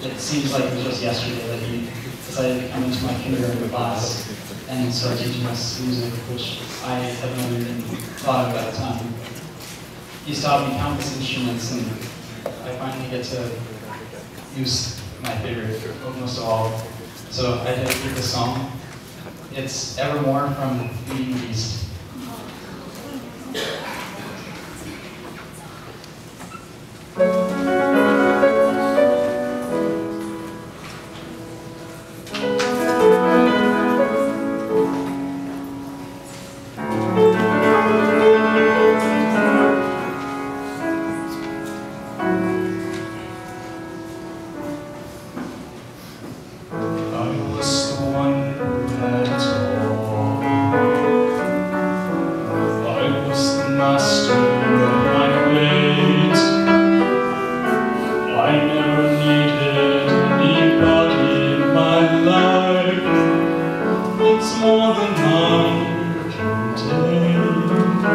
it seems like it was just yesterday that he decided to come into my kindergarten class and start teaching us music, which I had never even thought of at the time. He's taught me countless instruments, and I finally get to use my favorite most of all. So I dedicate this song. It's Evermore from Feeding the Beast. More than I can take.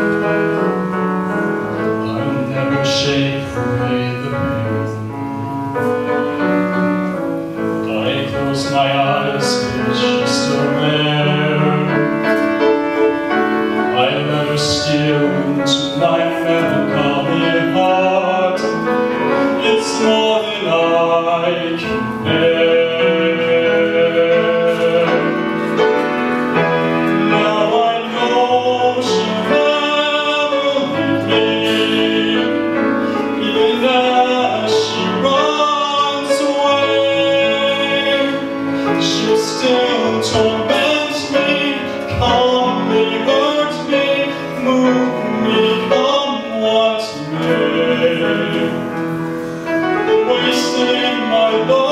I'll never shake away the pain. I close my eyes, but she's still there. I let her steal into my melancholy heart. It's more than I can bear. Still torments me, calmly hurts me, move me, come what may. Wasting my life.